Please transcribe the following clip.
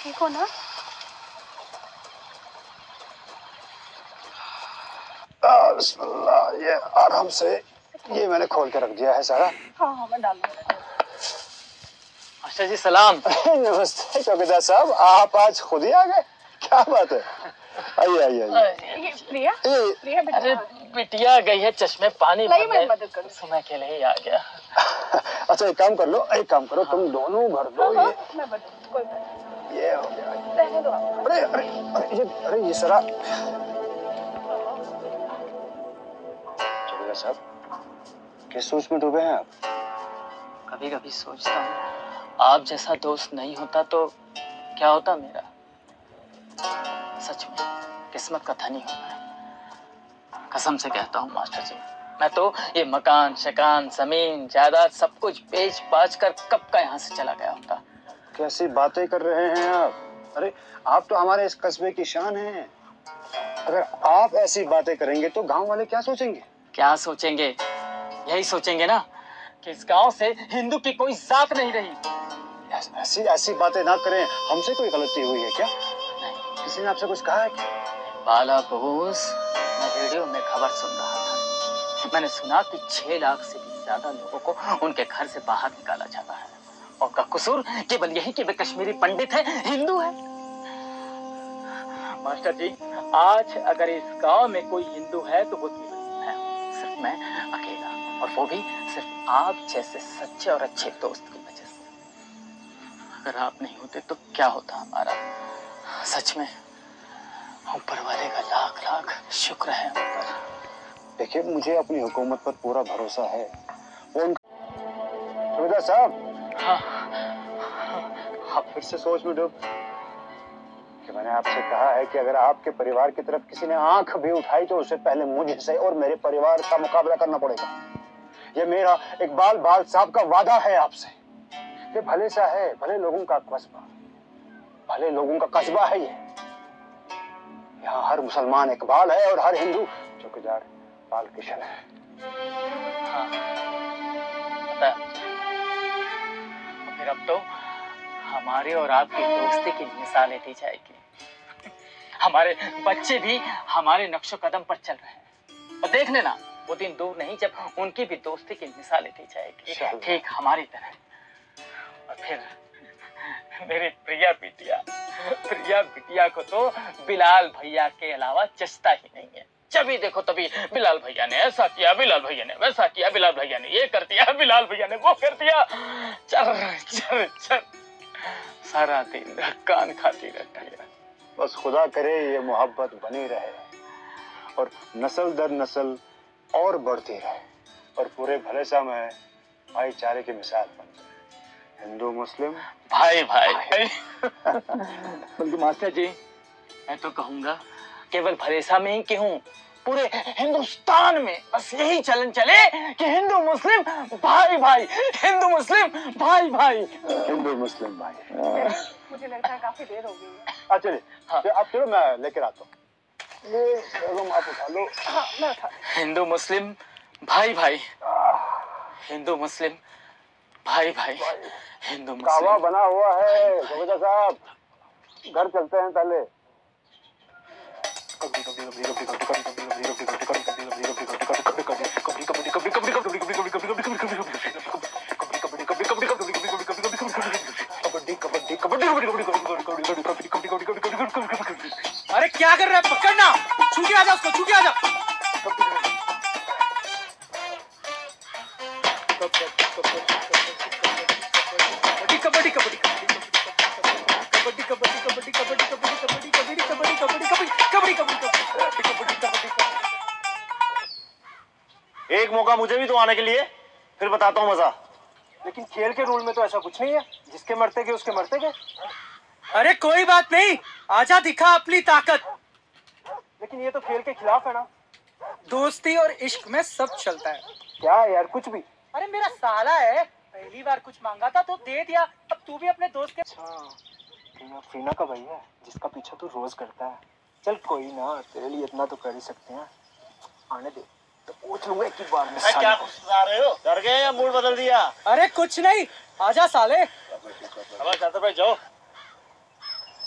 ठीक हो ना? बिस्मिल्लाह, ये आराम से, ये मैंने खोल के रख दिया है सारा। हाँ मैं डाल दूंगा। मास्टर जी सलाम। नमस्ते चौकीदार साहब, आप आज खुद ही आ गए, क्या बात है? आइए आइए आइए। ये प्रिया, प्रिया अरे बेटा। बिटिया गई है चश्मे पानी नहीं, मैं भरने, मदद करूँ। समय के लिए ही आ गया। अच्छा एक काम कर लो, एक काम करो, तुम दोनों भर दो। हाँ, ये मैं बता, कोई बात नहीं। ये हो गया। रहने दो आप। अरे अरे अरे ये सारा। चौकीदार साहब, किस सोच में डूबे हैं आप? कभी कभी सोचता हूँ आप जैसा दोस्त नहीं होता तो क्या होता मेरा। सच में किस्मत का धनी हूँ मैं, कसम से कहता हूँ मास्टर जी। मैं तो ये मकान शकान जमीन जायदाद सब कुछ बेच बाच कर कब का यहाँ से चला गया होता। कैसी बातें कर रहे हैं आप? अरे आप तो हमारे इस कस्बे की शान हैं। अगर आप ऐसी बातें करेंगे तो गांव वाले क्या सोचेंगे? क्या सोचेंगे? यही सोचेंगे ना कि इस गांव से हिंदू की कोई जात नहीं रही। ऐसी ऐसी बातें ना करें, हमसे कोई गलती हुई है क्या? नहीं। किसी ने आपसे कुछ कहा है क्या? बाला बोस, मैं रेडियो में खबर सुन रहा था। मैंने सुना कि 6 लाख से भी ज्यादा लोगों को उनके घर से बाहर निकाला जाता है और उनका कसूर केवल यही कि वे कश्मीरी पंडित है, हिंदू है। मास्टर जी, आज अगर इस गांव में कोई हिंदू है तो वो केवल मैं हूं, सिर्फ मैं अकेला, और वो भी सिर्फ आप जैसे सच्चे और अच्छे दोस्त की वजह से। अगर आप नहीं होते तो क्या होता हमारा। सच में ऊपर वाले का लाख लाख शुक्र है हम पर। देखिए, मुझे अपनी हुकूमत पर पूरा भरोसा है। वो चौकीदार साहब, हाँ। आप फिर से सोच में डूब कि मैंने आपसे कहा है कि अगर आपके परिवार की तरफ किसी ने आंख भी उठाई तो उससे पहले मुझसे और मेरे परिवार का मुकाबला करना पड़ेगा। ये मेरा इकबाल बाल साहब का वादा है आपसे। ये भले सा है, भले लोगों का कस्बा, भले लोगों का कस्बा है ये। यहाँ हर मुसलमान इकबाल है और हर हिंदू चौकीदार बाल किशन है। हाँ, पता है मुझे। और फिर अब तो हमारे और आपकी दोस्ती की मिसालें दी जाएगी। हमारे बच्चे भी हमारे नक्शो कदम पर चल रहे हैं और देख लेना वो दिन दूर नहीं जब उनकी भी दोस्ती की मिसालें दी जाएगी, ठीक हमारी तरह। और फिर मेरी प्रिया बिटिया को तो बिलाल भैया के अलावा जचता ही नहीं है। जब भी देखो तभी बिलाल भैया ने ऐसा किया, बिलाल भैया ने वैसा किया, बिलाल भैया ने ये कर दिया, बिलाल भैया ने वो कर दिया। चल चल चल सारा दिन कान खाती रहती है। बस खुदा करे ये मोहब्बत बनी रहे और नस्ल दर नस्ल और बढ़ती रहे और पूरे भले सा में भाईचारे की मिसाल बन जाए। हिंदू मुस्लिम भाई बल्कि मास्टर जी, मैं तो कहूंगा केवल भरेसा में ही क्यों, पूरे हिंदुस्तान में बस यही चलन चले कि हिंदू मुस्लिम भाई भाई, हिंदू मुस्लिम भाई भाई, हिंदू मुस्लिम भाई। मुझे लगता है काफी देर हो गई है। हाँ चलिए, हाँ। आप चलो, मैं लेकर आता हूँ। ये आप उठा लो। हाँ मैं उठा। हिंदू मुस्लिम भाई भाई, हिंदू मुस्लिम भाई भाई, हिंदू मुस्लिम। कावा बना हुआ है चौकीदार साहब, घर चलते हैं पहले। अरे क्या कर रहा है? पकड़ना, छू के आ जा उसको, छू के आ जा। कबड्डी कबड्डी कबड्डी कबड्डी कबड्डी कबड्डी कबड्डी कबड्डी कबड्डी कबड्डी कबड्डी कबड्डी कबड्डी। एक मौका मुझे भी तो आने के लिए, फिर बताता हूँ मजा। लेकिन खेल के रूल में तो ऐसा कुछ नहीं है, जिसके मरते गए उसके मरते गए। अरे कोई बात नहीं, आजा दिखा अपनी ताकत। लेकिन ये तो खेल के खिलाफ है ना। दोस्ती और इश्क में सब चलता है। क्या यार, कुछ भी। अरे मेरा साला है, पहली बार कुछ मांगा था तो दे दिया, अब तू भी अपने दोस्त के। अच्छा, फरीना का भाई है जिसका पीछा तू रोज करता है। चल कोई ना, तेरे लिए इतना तो कर ही सकते हैं, आने दे तो पूछ लूंगा एक ही बार में। क्या गुस्सा रहे हो? डर गए या मूड बदल दिया? अरे कुछ नहीं, आजा साले। अब भाई जाओ।